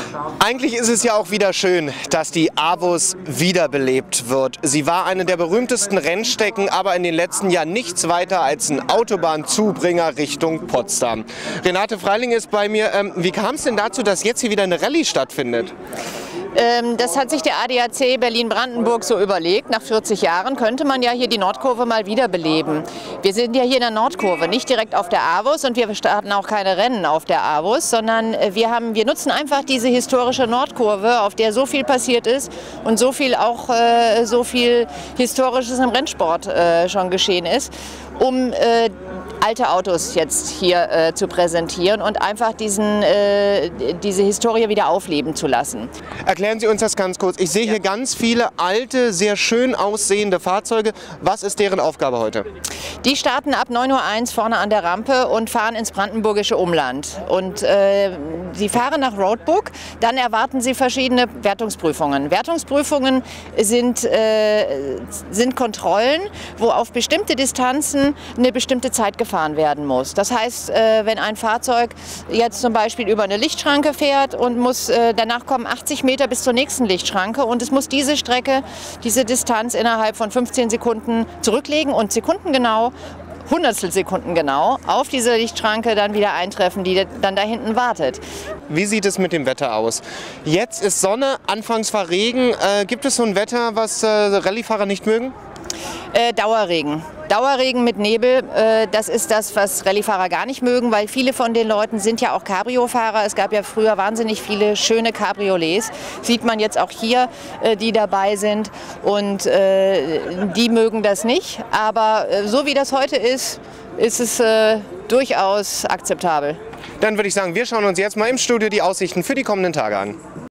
Eigentlich ist es ja auch wieder schön, dass die AWUS wiederbelebt wird. Sie war eine der berühmtesten Rennstrecken, aber in den letzten Jahren nichts weiter als ein Autobahnzubringer Richtung Potsdam. Renate Freiling ist bei mir. Wie kam es denn dazu, dass jetzt hier wieder eine Rallye stattfindet? Das hat sich der ADAC Berlin-Brandenburg so überlegt. Nach 40 Jahren könnte man ja hier die Nordkurve mal wiederbeleben. Wir sind ja hier in der Nordkurve, nicht direkt auf der AWUS, und wir starten auch keine Rennen auf der AWUS, sondern wir nutzen einfach diese historische Nordkurve, auf der so viel passiert ist und so viel Historisches im Rennsport schon geschehen ist, um alte Autos jetzt hier zu präsentieren und einfach diese Historie wieder aufleben zu lassen. Erklären Sie uns das ganz kurz. Ich sehe hier ganz viele alte, sehr schön aussehende Fahrzeuge. Was ist deren Aufgabe heute? Die starten ab 9:01 Uhr vorne an der Rampe und fahren ins brandenburgische Umland. Und sie fahren nach Roadbook, dann erwarten sie verschiedene Wertungsprüfungen. Wertungsprüfungen sind Kontrollen, wo auf bestimmte Distanzen eine bestimmte Zeit gefahren werden muss. Das heißt, wenn ein Fahrzeug jetzt zum Beispiel über eine Lichtschranke fährt und danach kommen 80 Meter bis zur nächsten Lichtschranke und es muss diese Distanz innerhalb von 15 Sekunden zurücklegen und sekundengenau, Hundertstelsekunden genau, auf diese Lichtschranke dann wieder eintreffen, die dann da hinten wartet. Wie sieht es mit dem Wetter aus? Jetzt ist Sonne, anfangs war Regen. Gibt es so ein Wetter, was Rallyefahrer nicht mögen? Dauerregen. Dauerregen mit Nebel, das ist das, was Rallyefahrer gar nicht mögen, weil viele von den Leuten sind ja auch Cabrio-Fahrer. Es gab ja früher wahnsinnig viele schöne Cabriolets. Sieht man jetzt auch hier, die dabei sind. Und die mögen das nicht. Aber so wie das heute ist, ist es durchaus akzeptabel. Dann würde ich sagen, wir schauen uns jetzt mal im Studio die Aussichten für die kommenden Tage an.